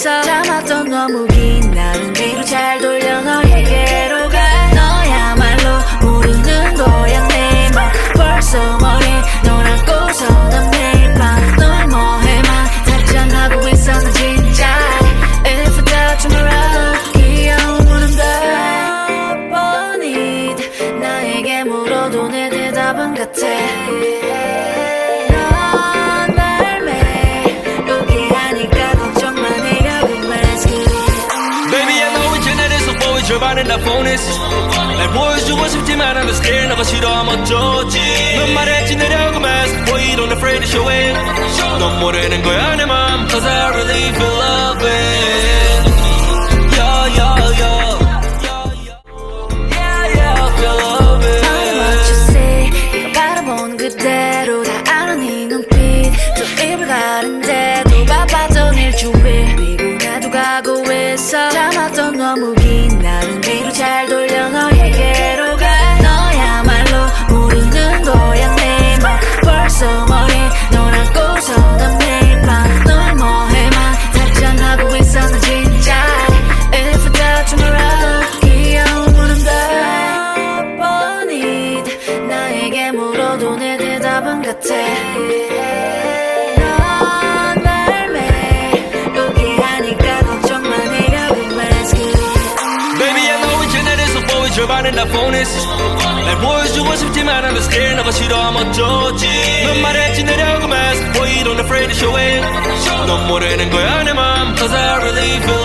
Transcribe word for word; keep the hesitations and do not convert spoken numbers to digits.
위해서 참았던 너무 긴 나는 뒤로 잘 돌려 너에게로 가. 너야말로 모르는 거야 내 맘. 벌써 머리 널 안고서 난 매일 밤 널 뭐해만 답장하고 있어 나 진짜. If I die tomorrow 귀여운 물음표 뻔히 나에게 물어도 내 대답은 같아. 넌 날 매일 포기하니까 걱정만 해려고 let's get it. Baby I know 이제 내 대속 보이 절반은 다 보냈어. 날 보여주고 싶지만 I'm scared 너가 싫어하면 어쩌지. 넌 말했지 내려고 mess boy you don't afraid to show it. 넌 모르는 거야 내 맘 cause I really feel love it. Yeah yeah yeah yeah yeah feel love it. Tell me what you see 네가 바라보는 그대로 다 아는 네 눈빛. 또 입을 가린데도 바빴던 일주일 피곤해도 가고 있어. 참았던 너무 긴 나는 뒤로 잘 돌려 너에게로 가. 너야말로 모르는 거야 내 맘. 벌써 머리 널 안고서 난 매일 밤 널 뭐해만 답장하고 있어 나 진짜. If I die tomorrow 귀여운 물음표 뻔히 나에게 물어도 내 대답은 같아. 넌 날 매일 포기하니까 걱정만 해려고 let's get it. Baby I know 이제 내 대속 보이 절반은 다 보냈어. 날 보여주고 싶지만 I'm scared 너가 싫어하면 어쩌지. 넌 말했지 내려고 mess boy you don't afraid to show it. 넌 모르는 거야 내 맘 cause I really feel